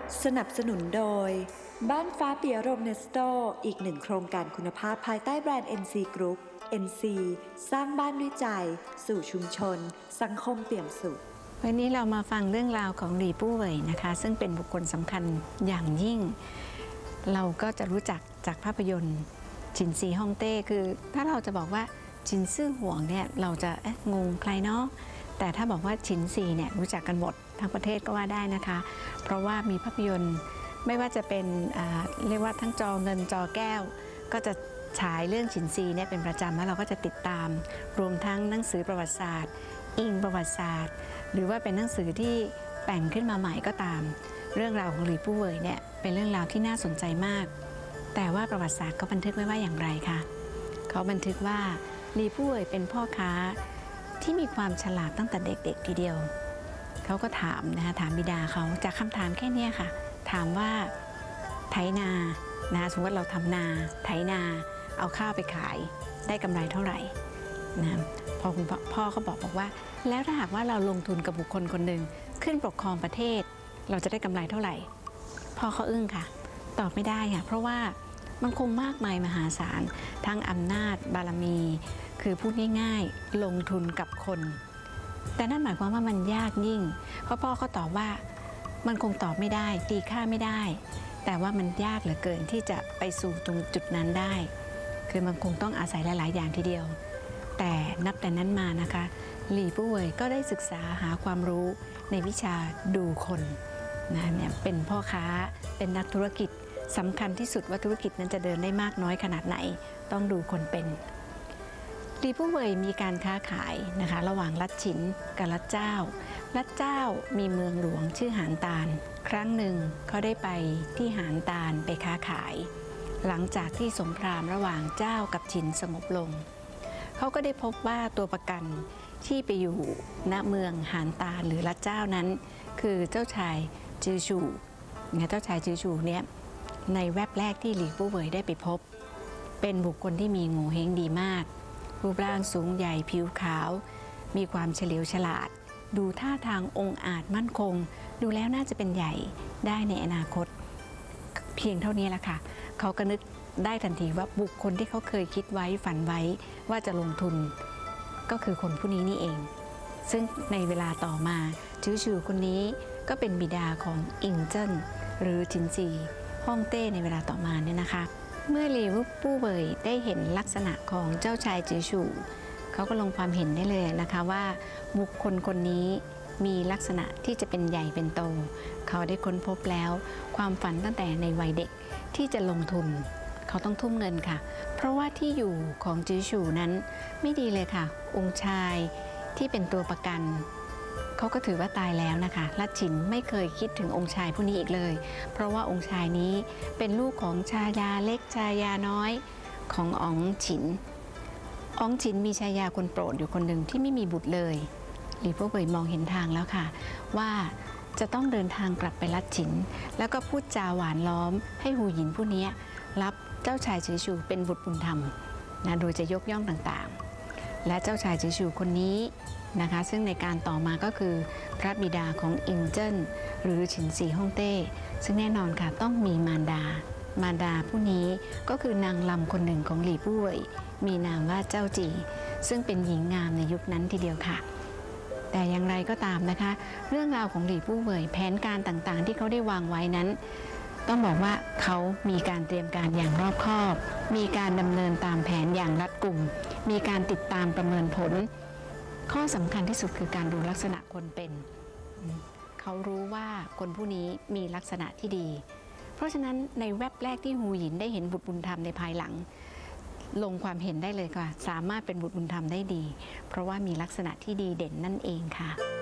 สนับสนุนโดยบ้านฟ้าปิยรมเนสโตอีกหนึ่งโครงการคุณภาพภายใต้แบรนด์ NC Group NC สร้างบ้านด้วยใจสู่ชุมชนสังคมเปี่ยมสุขวันนี้เรามาฟังเรื่องราวของหลี่ปู้เหวยนะคะซึ่งเป็นบุคคลสำคัญอย่างยิ่งเราก็จะรู้จักจากภาพยนตร์จินซีฮ่องเต้คือถ้าเราจะบอกว่าจินซื่อห่วงเนี่ยเราจะงงใครเนาะแต่ถ้าบอกว่าจินซีเนี่ยรู้จักกันหมดทั้งประเทศก็ว่าได้นะคะเพราะว่ามีภาพยนตร์ไม่ว่าจะเป็นเรียกว่าทั้งจอเงินจอแก้วก็จะฉายเรื่องจินซีเนี่ยเป็นประจำแล้วเราก็จะติดตามรวมทั้งหนังสือประวัติศาสตร์อิงประวัติศาสตร์หรือว่าเป็นหนังสือที่แต่งขึ้นมาใหม่ก็ตามเรื่องราวของหลี่ปู้เหวยเนี่ยเป็นเรื่องราวที่น่าสนใจมากแต่ว่าประวัติศาสตร์เขาบันทึกไว้ว่าอย่างไรคะเขาบันทึกว่าหลี่ปู้เหวยเป็นพ่อค้าที่มีความฉลาดตั้งแต่เด็กๆทีเดียวเขาก็ถามนะคะถามบิดาเขาจากคำถามแค่นี้ค่ะถามว่าไถนาสมมติเราทำนาไถนาเอาข้าวไปขายได้กำไรเท่าไหร่นะพอคุณพ่อเขาบอกว่าแล้วถ้าหากว่าเราลงทุนกับบุคคลคนหนึ่งขึ้นปกครองประเทศเราจะได้กำไรเท่าไหร่พ่อเขาอึ้งค่ะตอบไม่ได้ค่ะเพราะว่ามันคงมากมายมหาศาลทั้งอำนาจบารมีคือพูดง่ายๆลงทุนกับคนแต่นั่นหมายความว่ามันยากยิ่งเพราะพ่อเขาตอบว่ามันคงตอบไม่ได้ตีค่าไม่ได้แต่ว่ามันยากเหลือเกินที่จะไปสู่ตรงจุดนั้นได้คือมันคงต้องอาศัยหลายๆอย่างทีเดียวแต่นับแต่นั้นมานะคะหลี่ปู้เหวยก็ได้ศึกษาหาความรู้ในวิชาดูคนเนี่ยเป็นพ่อค้าเป็นนักธุรกิจสำคัญที่สุดว่าธุรกิจนั้นจะเดินได้มากน้อยขนาดไหนต้องดูคนเป็นหลี่ปู้เหวยมีการค้าขายนะคะระหว่างลัดฉินกับลัดเจ้าลัดเจ้ามีเมืองหลวงชื่อหานตาลครั้งหนึ่งเขาได้ไปที่หานตาลไปค้าขายหลังจากที่สงครามระหว่างเจ้ากับฉินสงบลงเขาก็ได้พบว่าตัวประกันที่ไปอยู่ณเมืองหานตาลหรือลัดเจ้านั้นคือเจ้าชายจือชูเจ้าชายจือชูเนี่ยในแวบแรกที่หลี่ปู้เหวยได้ไปพบเป็นบุคคลที่มีโงเห้งดีมากรูปร่างสูงใหญ่ผิวขาวมีความเฉลียวฉลาดดูท่าทางองอาจมั่นคงดูแล้วน่าจะเป็นใหญ่ได้ในอนาคตเพียงเท่านี้แหละค่ะเขาก็นึกได้ทันทีว่าบุคคลที่เขาเคยคิดไว้ฝันไว้ว่าจะลงทุนก็คือคนผู้นี้นี่เองซึ่งในเวลาต่อมาจื้อฉูคนนี้ก็เป็นบิดาของอิงเจิ้นหรือจินซีฮ่องเต้ในเวลาต่อมาเนี่ยนะคะเมื่อหลี่ปู้เหวยได้เห็นลักษณะของเจ้าชายจื้อฉูเขาก็ลงความเห็นได้เลยนะคะว่าบุคคลคนนี้มีลักษณะที่จะเป็นใหญ่เป็นโตเขาได้ค้นพบแล้วความฝันตั้งแต่ในวัยเด็กที่จะลงทุนเขาต้องทุ่มเงินค่ะเพราะว่าที่อยู่ของจื้อฉูนั้นไม่ดีเลยค่ะองค์ชายที่เป็นตัวประกันเขาก็ถือว่าตายแล้วนะคะลัดฉินไม่เคยคิดถึงองค์ชายผู้นี้อีกเลยเพราะว่าองค์ชายนี้เป็นลูกของชายาเล็กชายาน้อยของอ๋องฉินอ๋องฉินมีชายาคนโปรดอยู่คนหนึ่งที่ไม่มีบุตรเลยหลี่ปู้เหวยมองเห็นทางแล้วค่ะว่าจะต้องเดินทางกลับไปลัดฉินแล้วก็พูดจาหวานล้อมให้หูหยินผู้นี้รับเจ้าชายจื้อฉูเป็นบุตรบุญธรรมโดยจะยกย่องต่างๆและเจ้าชายจื้อฉูคนนี้นะคะซึ่งในการต่อมาก็คือพระบิดาของอิงเจิ้นหรือฉินซีฮ่องเต้ซึ่งแน่นอนค่ะต้องมีมารดาผู้นี้ก็คือนางลำคนหนึ่งของหลี่ปู้เหวยมีนามว่าเจ้าจีซึ่งเป็นหญิงงามในยุคนั้นทีเดียวค่ะแต่อย่างไรก็ตามนะคะเรื่องราวของหลี่ปู้เหวยแผนการต่างๆที่เขาได้วางไว้นั้นต้องบอกว่าเขามีการเตรียมการอย่างรอบคอบมีการดำเนินตามแผนอย่างรัดกุมมีการติดตามประเมินผลข้อสำคัญที่สุดคือการดูลักษณะคนเป็นเขารู้ว่าคนผู้นี้มีลักษณะที่ดีเพราะฉะนั้นในแวบแรกที่หูหยินได้เห็นบุตรบุญธรรมในภายหลังลงความเห็นได้เลยค่ะสามารถเป็นบุตรบุญธรรมได้ดีเพราะว่ามีลักษณะที่ดีเด่นนั่นเองค่ะ